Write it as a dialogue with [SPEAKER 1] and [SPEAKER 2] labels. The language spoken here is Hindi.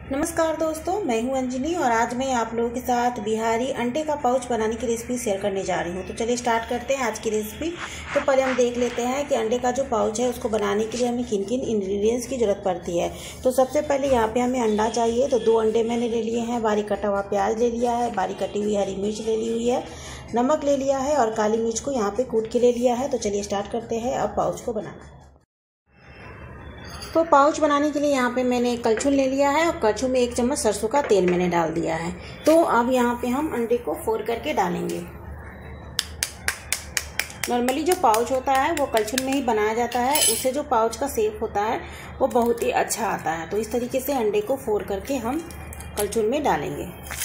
[SPEAKER 1] नमस्कार दोस्तों, मैं हूं अंजलि और आज मैं आप लोगों के साथ बिहारी अंडे का पाउच बनाने की रेसिपी शेयर करने जा रही हूं। तो चलिए स्टार्ट करते हैं आज की रेसिपी। तो पहले हम देख लेते हैं कि अंडे का जो पाउच है उसको बनाने के लिए हमें किन किन इंग्रेडिएंट्स की ज़रूरत पड़ती है। तो सबसे पहले यहाँ पे हमें अंडा चाहिए। तो 2 अंडे मैंने ले लिए हैं, बारीक कटा हुआ प्याज ले लिया है, बारीक कटी हुई हरी मिर्च ले ली हुई है, नमक ले लिया है और काली मिर्च को यहाँ पर कूट के ले लिया है। तो चलिए स्टार्ट करते हैं अब पाउच को बनाना। तो पाउच बनाने के लिए यहाँ पे मैंने एक कलछुल ले लिया है और कलछुल में 1 चम्मच सरसों का तेल मैंने डाल दिया है। तो अब यहाँ पे हम अंडे को फोड़ करके डालेंगे। नॉर्मली जो पाउच होता है वो कलछुल में ही बनाया जाता है, उससे जो पाउच का शेप होता है वो बहुत ही अच्छा आता है। तो इस तरीके से अंडे को फोड़ करके हम कलछुल में डालेंगे।